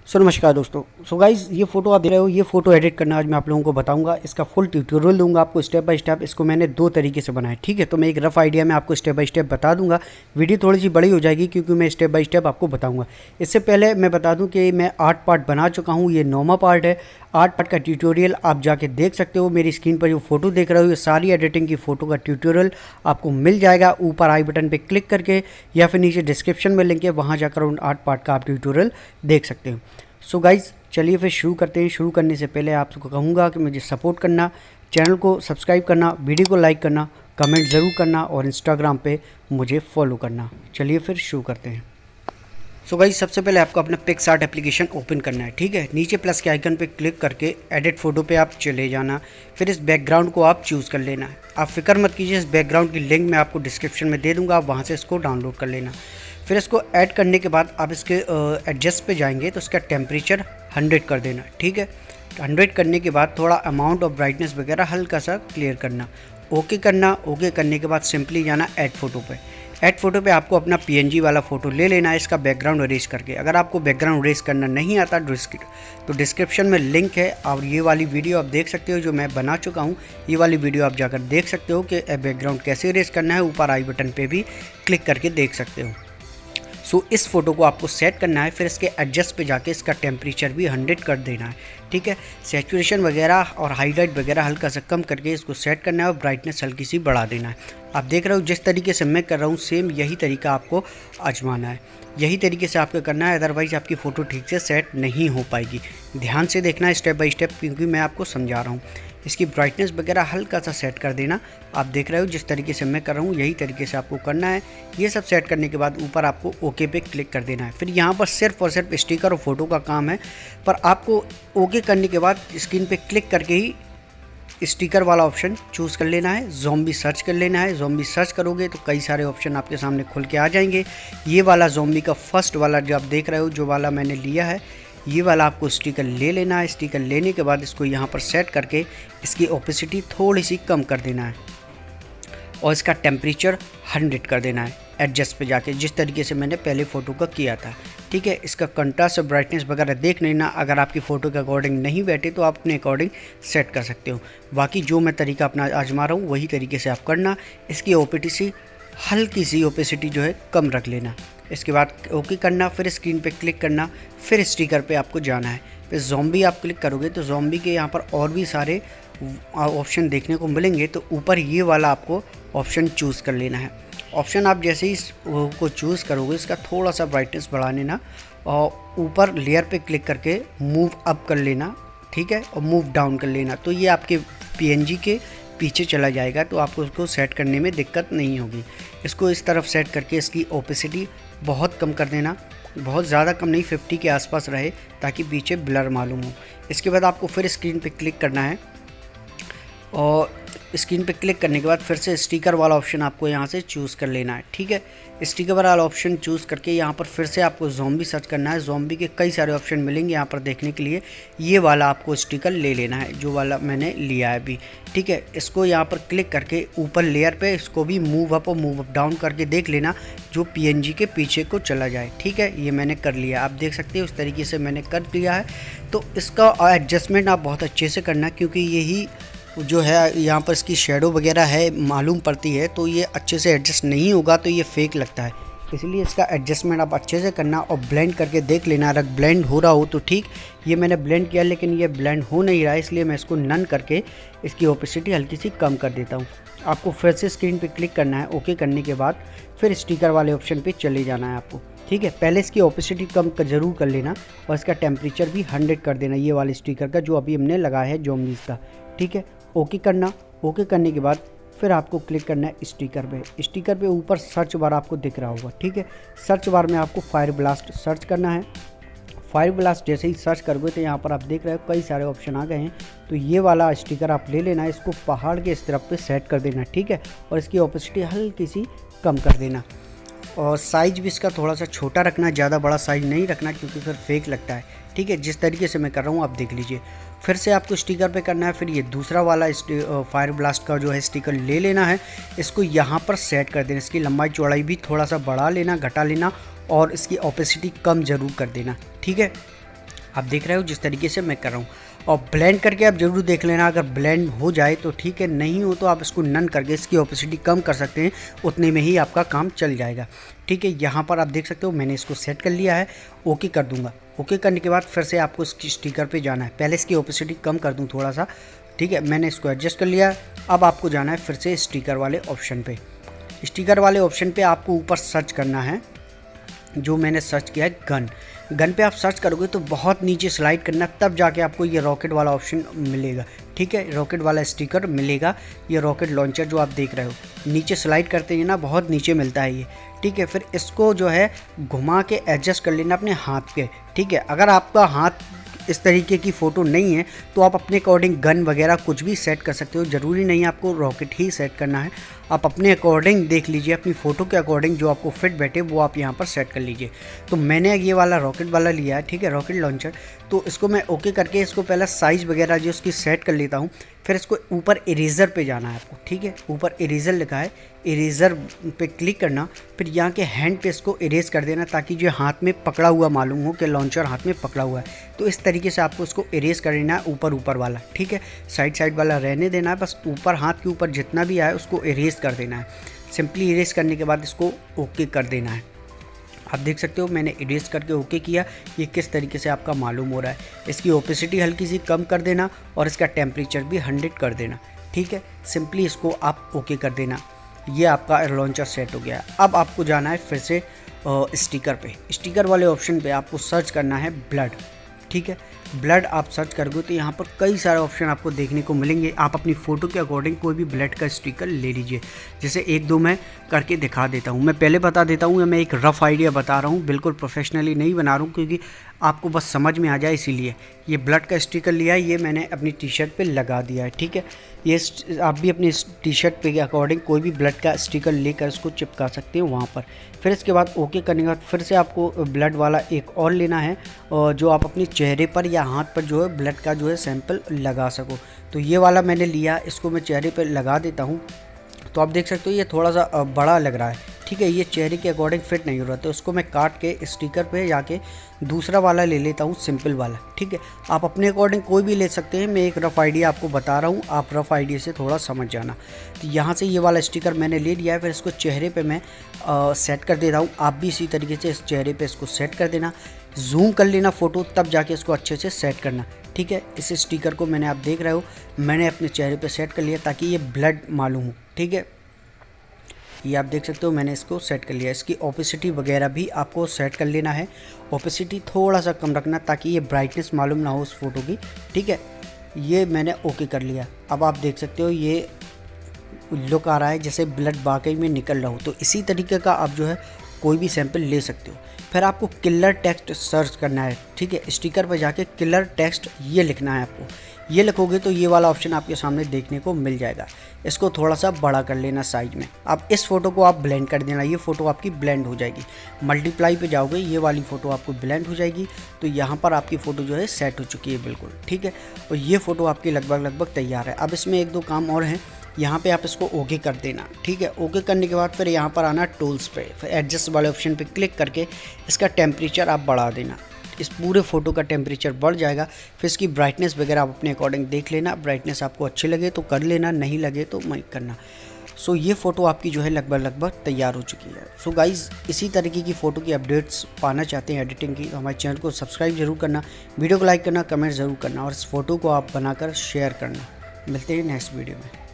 नमस्कार दोस्तों। गाइज ये फोटो आप देख रहे हो, ये फोटो एडिट करना आज मैं आप लोगों को बताऊंगा। इसका फुल ट्यूटोरियल दूंगा आपको स्टेप बाय स्टेप। इसको मैंने दो तरीके से बनाया, ठीक है। तो मैं एक रफ आइडिया में आपको स्टेप बाय स्टेप बता दूंगा। वीडियो थोड़ी सी बड़ी हो जाएगी क्योंकि मैं स्टेप बाय स्टेप आपको बताऊंगा। इससे पहले मैं बता दूं कि मैं 8 पार्ट बना चुका हूँ, ये 9वां पार्ट है। 8 पार्ट का ट्यूटोरियल आप जाके देख सकते हो। मेरी स्क्रीन पर जो फोटो देख रहे हो, ये सारी एडिटिंग की फ़ोटो का ट्यूटोरियल आपको मिल जाएगा ऊपर आई बटन पर क्लिक करके, या फिर नीचे डिस्क्रिप्शन में लिंक है, वहाँ जाकर उन 8 पार्ट का आप ट्यूटोरियल देख सकते हो। सो गाइज़ चलिए फिर शुरू करते हैं। शुरू करने से पहले आप सबको कहूँगा कि मुझे सपोर्ट करना, चैनल को सब्सक्राइब करना, वीडियो को लाइक करना, कमेंट ज़रूर करना और इंस्टाग्राम पे मुझे फॉलो करना। चलिए फिर शुरू करते हैं। सो गाइज़ सबसे पहले आपको अपना पिक्सआर्ट एप्लीकेशन ओपन करना है, ठीक है। नीचे प्लस के आइकन पे क्लिक करके एडिट फ़ोटो पे आप चले जाना। फिर इस बैकग्राउंड को आप चूज़ कर लेना है। आप फिक्र मत कीजिए, इस बैकग्राउंड की लिंक मैं आपको डिस्क्रिप्शन में दे दूँगा, आप वहाँ से इसको डाउनलोड कर लेना। फिर इसको ऐड करने के बाद आप इसके एडजस्ट पे जाएंगे तो इसका टेम्परेचर 100 कर देना, ठीक है। 100 करने के बाद थोड़ा अमाउंट और ब्राइटनेस वगैरह हल्का सा क्लियर करना, ओके करना। ओके करने के बाद सिंपली जाना ऐड फ़ोटो पे। ऐड फ़ोटो पे आपको अपना PNG वाला फ़ोटो ले लेना है, इसका बैकग्राउंड इरेज करके। अगर आपको बैकग्राउंड इरेज करना नहीं आता तो डिस्क्रिप्शन में लिंक है और ये वाली वीडियो आप देख सकते हो जो मैं बना चुका हूँ। ये वाली वीडियो आप जाकर देख सकते हो कि बैकग्राउंड कैसे इरेज करना है। ऊपर आई बटन पर भी क्लिक करके देख सकते हो। सो इस फोटो को आपको सेट करना है। फिर इसके एडजस्ट पे जाके इसका टेम्परेचर भी 100 कर देना है, ठीक है। सैचुरेशन वगैरह और हाईलाइट वगैरह हल्का सा कम करके इसको सेट करना है और ब्राइटनेस हल्की सी बढ़ा देना है। आप देख रहे हो जिस तरीके से मैं कर रहा हूँ सेम यही तरीका आपको आजमाना है। यही तरीके से आपको करना है, अदरवाइज़ आपकी फ़ोटो ठीक से सेट नहीं हो पाएगी। ध्यान से देखना है स्टेप बाय स्टेप, क्योंकि मैं आपको समझा रहा हूँ। इसकी ब्राइटनेस वगैरह हल्का सा सेट कर देना। आप देख रहे हो जिस तरीके से मैं कर रहा हूँ यही तरीके से आपको करना है। ये सब सेट करने के बाद ऊपर आपको ओके पे क्लिक कर देना है। फिर यहाँ पर सिर्फ और सिर्फ स्टिकर और फोटो का काम है, पर आपको ओके करने के बाद स्क्रीन पे क्लिक करके ही स्टिकर वाला ऑप्शन चूज़ कर लेना है। ज़ॉम्बी सर्च कर लेना है। ज़ॉम्बी सर्च करोगे तो कई सारे ऑप्शन आपके सामने खुल के आ जाएंगे। ये वाला ज़ॉम्बी का फर्स्ट वाला जो आप देख रहे हो, जो वाला मैंने लिया है, ये वाला आपको स्टिकर ले लेना है। स्टिकर लेने के बाद इसको यहाँ पर सेट करके इसकी ओपेसिटी थोड़ी सी कम कर देना है और इसका टेम्परेचर 100 कर देना है एडजस्ट पे जाके, जिस तरीके से मैंने पहले फ़ोटो का किया था, ठीक है। इसका कंट्रास्ट और ब्राइटनेस वगैरह देख लेना। अगर आपकी फ़ोटो के अकॉर्डिंग नहीं बैठे तो आप अपने अकॉर्डिंग सेट कर सकते हो। बाकी जो मैं तरीका अपना आजमा रहा हूँ वही तरीके से आप करना। इसकी ओपेसिटी हल्की सी ओपेसिटी जो है कम रख लेना। इसके बाद ओके करना, फिर स्क्रीन पे क्लिक करना, फिर स्टिकर पे आपको जाना है। फिर ज़ॉम्बी आप क्लिक करोगे तो ज़ॉम्बी के यहाँ पर और भी सारे ऑप्शन देखने को मिलेंगे। तो ऊपर ये वाला आपको ऑप्शन चूज़ कर लेना है। ऑप्शन आप जैसे ही को चूज़ करोगे इसका थोड़ा सा ब्राइटनेस बढ़ा लेना और ऊपर लेयर पे क्लिक करके मूव अप कर लेना, ठीक है, और मूव डाउन कर लेना। तो ये आपके PNG के पीछे चला जाएगा, तो आपको उसको सेट करने में दिक्कत नहीं होगी। इसको इस तरफ सेट करके इसकी ओपेसिटी बहुत कम कर देना, बहुत ज़्यादा कम नहीं, 50 के आसपास रहे ताकि पीछे ब्लर मालूम हो। इसके बाद आपको फिर स्क्रीन पे क्लिक करना है और स्क्रीन पे क्लिक करने के बाद फिर से स्टिकर वाला ऑप्शन आपको यहाँ से चूज़ कर लेना है, ठीक है। स्टिकर वाला ऑप्शन चूज़ करके यहाँ पर फिर से आपको ज़ॉम्बी सर्च करना है। ज़ॉम्बी के कई सारे ऑप्शन मिलेंगे यहाँ पर देखने के लिए। ये वाला आपको स्टिकर ले लेना है, जो वाला मैंने लिया है अभी, ठीक है। इसको यहाँ पर क्लिक करके ऊपर लेयर पे इसको भी मूव अप और मूव अप डाउन करके देख लेना, जो PNG के पीछे को चला जाए, ठीक है। ये मैंने कर लिया, आप देख सकते हो उस तरीके से मैंने कर लिया है। तो इसका एडजस्टमेंट आप बहुत अच्छे से करना, क्योंकि यही जो है यहाँ पर इसकी शेडो वगैरह है मालूम पड़ती है, तो ये अच्छे से एडजस्ट नहीं होगा तो ये फेक लगता है। इसलिए इसका एडजस्टमेंट आप अच्छे से करना और ब्लेंड करके देख लेना। अगर ब्लेंड हो रहा हो तो ठीक। ये मैंने ब्लेंड किया लेकिन ये ब्लेंड हो नहीं रहा है, इसलिए मैं इसको नन करके इसकी ओपेसिटी हल्की सी कम कर देता हूँ। आपको फिर से स्क्रीन पे क्लिक करना है। ओके करने के बाद फिर स्टिकर वाले ऑप्शन पे चले जाना है आपको, ठीक है। पहले इसकी ओपेसिटी कम ज़रूर कर लेना और इसका टेम्परेचर भी 100 कर देना, ये वाले स्टिकर का जो अभी हमने लगाया है ज़ॉम्बीज़ का, ठीक है। ओके करना। ओके करने के बाद फिर आपको क्लिक करना है स्टिकर पे। स्टिकर पे ऊपर सर्च बार आपको दिख रहा होगा, ठीक है। सर्च बार में आपको फायर ब्लास्ट सर्च करना है। फायर ब्लास्ट जैसे ही सर्च करोगे तो यहाँ पर आप देख रहे हो कई सारे ऑप्शन आ गए हैं। तो ये वाला स्टिकर आप ले लेना है, इसको पहाड़ के इस तरफ पे सेट कर देना, ठीक है। और इसकी ओपेसिटी हल्की सी कम कर देना और साइज़ भी इसका थोड़ा सा छोटा रखना, ज़्यादा बड़ा साइज़ नहीं रखना क्योंकि फिर फेक लगता है, ठीक है। जिस तरीके से मैं कर रहा हूँ आप देख लीजिए। फिर से आपको स्टिकर पे करना है। फिर ये दूसरा वाला फायर ब्लास्ट का जो है स्टिकर ले लेना है, इसको यहाँ पर सेट कर देना। इसकी लंबाई चौड़ाई भी थोड़ा सा बढ़ा लेना, घटा लेना और इसकी ओपेसिटी कम ज़रूर कर देना, ठीक है। आप देख रहे हो जिस तरीके से मैं कर रहा हूँ। और ब्लेंड करके आप ज़रूर देख लेना, अगर ब्लेंड हो जाए तो ठीक है, नहीं हो तो आप इसको नन करके इसकी ओपेसिटी कम कर सकते हैं, उतने में ही आपका काम चल जाएगा। ठीक है, यहाँ पर आप देख सकते हो मैंने इसको सेट कर लिया है, ओके कर दूंगा। ओके करने के बाद फिर से आपको इसकी स्टिकर पे जाना है, पहले इसकी ओपेसिटी कम कर दूँ थोड़ा सा। ठीक है, मैंने इसको एडजस्ट कर लिया। अब आपको जाना है फिर से स्टिकर वाले ऑप्शन पे। स्टिकर वाले ऑप्शन पे आपको ऊपर सर्च करना है, जो मैंने सर्च किया है गन पे आप सर्च करोगे तो बहुत नीचे स्लाइड करना, तब जाके आपको ये रॉकेट वाला ऑप्शन मिलेगा। ठीक है, रॉकेट वाला स्टिकर मिलेगा, ये रॉकेट लॉन्चर जो आप देख रहे हो, नीचे स्लाइड करते हैं ना, बहुत नीचे मिलता है ये। ठीक है, फिर इसको जो है घुमा के एडजस्ट कर लेना अपने हाथ पे। ठीक है, अगर आपका हाथ इस तरीके की फ़ोटो नहीं है तो आप अपने अकॉर्डिंग गन वगैरह कुछ भी सेट कर सकते हो, ज़रूरी नहीं आपको रॉकेट ही सेट करना है। आप अपने अकॉर्डिंग देख लीजिए, अपनी फ़ोटो के अकॉर्डिंग जो आपको फिट बैठे वो आप यहाँ पर सेट कर लीजिए। तो मैंने ये वाला रॉकेट वाला लिया है, ठीक है, रॉकेट लॉन्चर। तो इसको मैं ओके करके इसको पहले साइज़ वगैरह जो इसकी सेट कर लेता हूँ, फिर इसको ऊपर इरेज़र पे जाना है आपको। ठीक है, ऊपर इरेज़र लिखा है, इरेज़र पे क्लिक करना, फिर यहाँ के हैंड पे इसको इरेज कर देना, ताकि जो हाथ में पकड़ा हुआ मालूम हो कि लॉन्चर हाथ में पकड़ा हुआ है। तो इस तरीके से आपको इसको इरेज कर देना है, ऊपर वाला। ठीक है, साइड वाला रहने देना है, बस ऊपर हाथ के ऊपर जितना भी आए उसको इरेज कर देना है। सिंपली इरेज करने के बाद इसको ओके कर देना है। आप देख सकते हो मैंने इरेज करके ओके किया, ये किस तरीके से आपका मालूम हो रहा है। इसकी ओपेसिटी हल्की सी कम कर देना और इसका टेम्परेचर भी 100 कर देना। ठीक है, सिंपली इसको आप ओके कर देना, ये आपका लॉन्चर सेट हो गया। अब आपको जाना है फिर से स्टिकर पे। स्टिकर वाले ऑप्शन पे आपको सर्च करना है ब्लड। ठीक है, ब्लड आप सर्च करोगे तो यहाँ पर कई सारे ऑप्शन आपको देखने को मिलेंगे। आप अपनी फ़ोटो के अकॉर्डिंग कोई भी ब्लड का स्टिकर ले लीजिए। जैसे एक दो मैं करके दिखा देता हूँ। मैं पहले बता देता हूँ, या मैं एक रफ़ आइडिया बता रहा हूँ, बिल्कुल प्रोफेशनली नहीं बना रहा हूँ, क्योंकि आपको बस समझ में आ जाए इसीलिए। ये ब्लड का स्टिकर लिया है, ये मैंने अपनी टी शर्ट पे लगा दिया है। ठीक है, ये आप भी अपनी टी शर्ट पे के अकॉर्डिंग कोई भी ब्लड का स्टिकर लेकर इसको चिपका सकते हो वहाँ पर। फिर इसके बाद ओके करने के बाद फिर से आपको ब्लड वाला एक और लेना है, और जो आप अपने चेहरे पर या हाथ पर जो है ब्लड का जो है सैंपल लगा सको। तो ये वाला मैंने लिया, इसको मैं चेहरे पर लगा देता हूँ। तो आप देख सकते हो ये थोड़ा सा बड़ा लग रहा है। ठीक है, ये चेहरे के अकॉर्डिंग फिट नहीं हो रहा, तो उसको मैं काट के स्टिकर पे जाके दूसरा वाला ले लेता हूँ, सिंपल वाला। ठीक है, आप अपने अकॉर्डिंग कोई भी ले सकते हैं, मैं एक रफ़ आइडिया आपको बता रहा हूँ, आप रफ़ आइडिया से थोड़ा समझ जाना। तो यहाँ से ये वाला स्टिकर मैंने ले लिया है, फिर इसको चेहरे पे मैं सेट कर दे रहा हूँ। आप भी इसी तरीके से इस चेहरे पे इसको सेट कर देना, जूम कर लेना फ़ोटो, तब जाके इसको अच्छे से सेट करना। ठीक है, इस स्टिकर को मैंने आप देख रहे हो मैंने अपने चेहरे पे सेट कर लिया, ताकि ये ब्लड मालूम हो। ठीक है, ये आप देख सकते हो मैंने इसको सेट कर लिया। इसकी ओपेसिटी वगैरह भी आपको सेट कर लेना है, ओपेसिटी थोड़ा सा कम रखना, ताकि ये ब्राइटनेस मालूम ना हो उस फोटो की। ठीक है, ये मैंने ओके कर लिया। अब आप देख सकते हो ये लुक आ रहा है जैसे ब्लड वाकई में निकल रहा हो। तो इसी तरीके का आप जो है कोई भी सैंपल ले सकते हो। फिर आपको किलर टेक्स्ट सर्च करना है। ठीक है, स्टिकर पर जाके किलर टेक्स्ट ये लिखना है आपको। ये लिखोगे तो ये वाला ऑप्शन आपके सामने देखने को मिल जाएगा। इसको थोड़ा सा बड़ा कर लेना साइज में। अब इस फोटो को आप ब्लेंड कर देना, ये फ़ोटो आपकी ब्लेंड हो जाएगी। मल्टीप्लाई पे जाओगे, ये वाली फ़ोटो आपको ब्लेंड हो जाएगी। तो यहाँ पर आपकी फ़ोटो जो है सेट हो चुकी है बिल्कुल। ठीक है, और ये फ़ोटो आपकी लगभग तैयार है। अब इसमें एक दो काम और हैं, यहाँ पे आप इसको ओके कर देना। ठीक है, ओके करने के बाद फिर यहाँ पर आना टूल्स पे, फिर एडजस्ट वाले ऑप्शन पे क्लिक करके इसका टेम्परेचर आप बढ़ा देना। इस पूरे फ़ोटो का टेम्परेचर बढ़ जाएगा। फिर इसकी ब्राइटनेस वगैरह आप अपने अकॉर्डिंग देख लेना, ब्राइटनेस आपको अच्छी लगे तो कर लेना, नहीं लगे तो मत करना। सो ये फ़ोटो आपकी जो है लगभग तैयार हो चुकी है। सो गाइज़, इसी तरीके की फ़ोटो की अपडेट्स पाना चाहते हैं एडिटिंग की, तो हमारे चैनल को सब्सक्राइब जरूर करना, वीडियो को लाइक करना, कमेंट ज़रूर करना, और इस फ़ोटो को आप बनाकर शेयर करना। मिलते हैं नेक्स्ट वीडियो में।